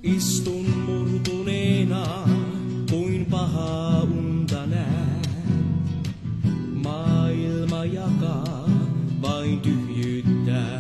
Istun murtuneena, kuin pahaa unta näen. Maailma jakaa, vain tyhjyyttää.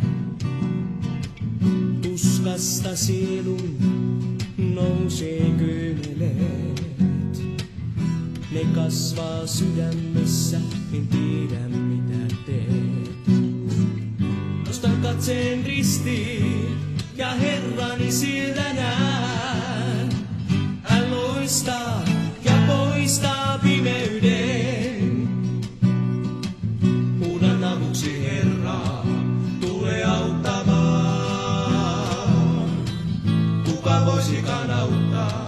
Tuskasta sielun nousee kyyneleet. Ne kasvaa sydämessä, en tiedä mitä teet. Nostan katseen ristiin ja Herrani siellä näen. Hän loistaa ja poistaa pimeyden. Huudan avuksi Herraa, tule auttamaan. Kuka voisikaan auttaa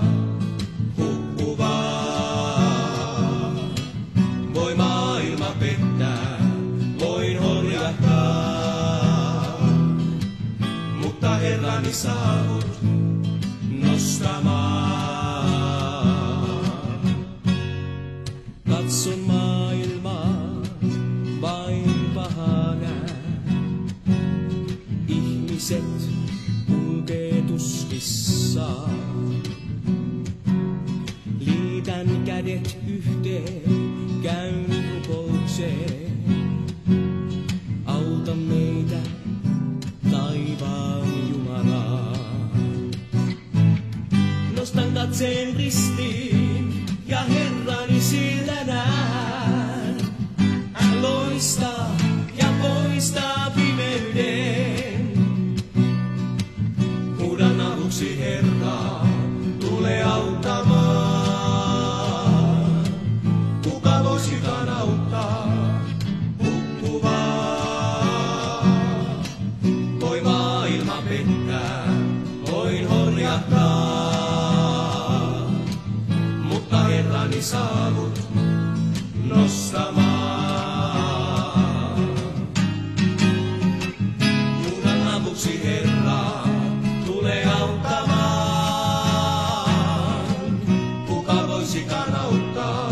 hukkuvaa? Voi maailma pettää, voin horjahtaa, mutta Herrani saavut nostamaan. Katson maailmaa, vain pahaa näen. Ihmiset kulkee tuskissaan. Liitän kädet yhteen, käyn rukoukseen. Auta meitä, taivaan Jumalaa. Nostan katseen ristiin ja Herrani siellä näen. Hän loistaa ja poistaa pimeyden. Huudan avuksi Herraa, tule auttamaan. Kuka voisikaan auttaa hukkuvaa? Voi maailma pettää, voin horjahtaa, mutta Herrani saavut nostamaan. Huudan avuksi Herraa, tule auttamaan. Kuka voisikaan auttaa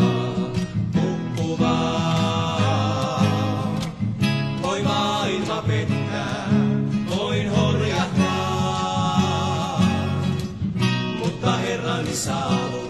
hukkuvaa? Voi maailma pettää, voin horjahtaa, mutta Herrani saavut